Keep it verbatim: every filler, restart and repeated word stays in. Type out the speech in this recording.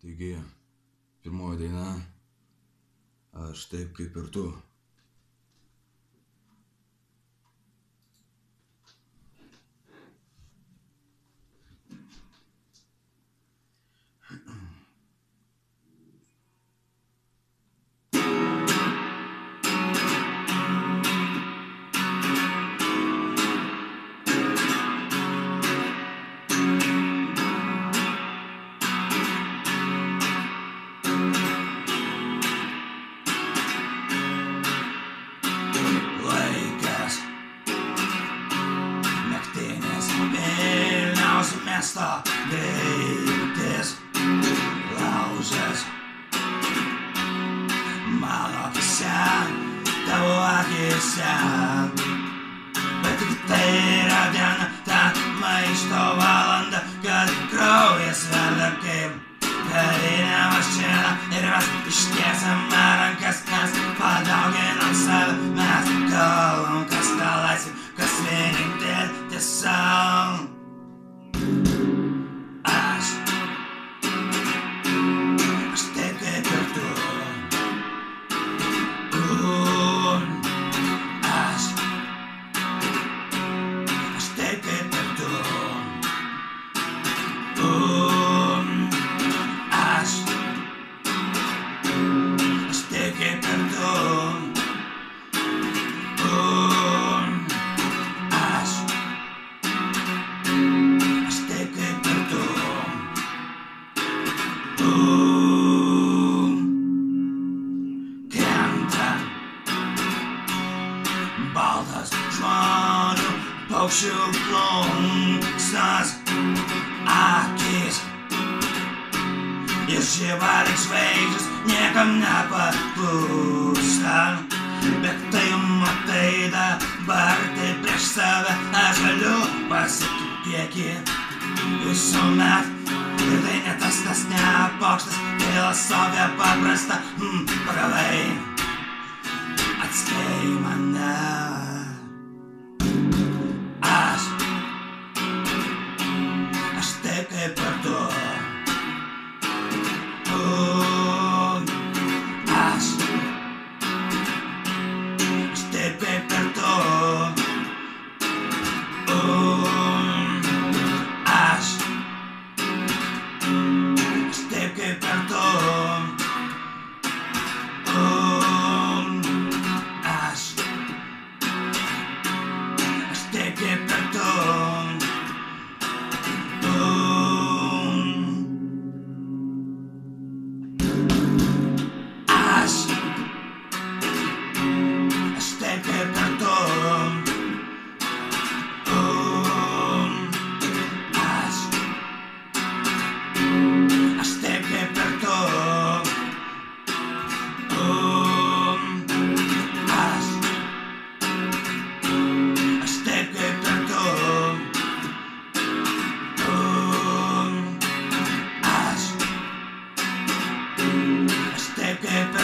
Taigi, pirmoji daina Aš taip kaip ir tu. Miesto greitis laužas mano akise, tavo akise, bet tik tai yra diena, ta maišto valanda, kad kraujas verda kaip karinė mašina ir mes ištiesiame rankas, mes padauginam save, mes kalbam, kas ta laisvė, kas vienintelė tiesa. Baltas žmonių paukščių plunksnas akis ir žiba lyg žvaigždės niekam nepaklūsta, bet tai matai dabar tai prieš save aš galiu pasitikėti visuomet. Ir tai ne tas, tas nepokštas, filosofija paprasta, mm, pagavai atskei mane. Aš, aš taip kaip ir tu. Uh, aš, aš taip kaip ir tu. Uh, aš, aš taip kaip ir tu. Take it back.